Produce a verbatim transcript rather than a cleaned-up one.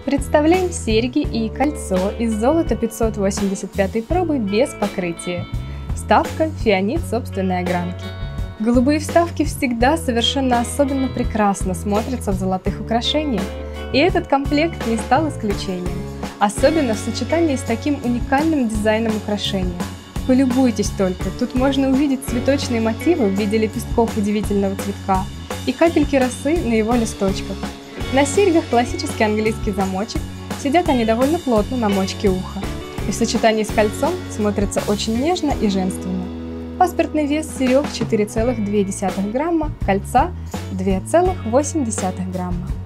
Представляем серьги и кольцо из золота пятьсот восемьдесят пятой пробы без покрытия. Вставка фианит собственной огранки. Голубые вставки всегда совершенно особенно прекрасно смотрятся в золотых украшениях, и этот комплект не стал исключением, особенно в сочетании с таким уникальным дизайном украшения. Полюбуйтесь только, тут можно увидеть цветочные мотивы в виде лепестков удивительного цветка и капельки росы на его листочках. На серьгах классический английский замочек, сидят они довольно плотно на мочке уха, и в сочетании с кольцом смотрятся очень нежно и женственно. Паспортный вес серег четыре целых две десятых грамма, кольца две целых восемь десятых грамма.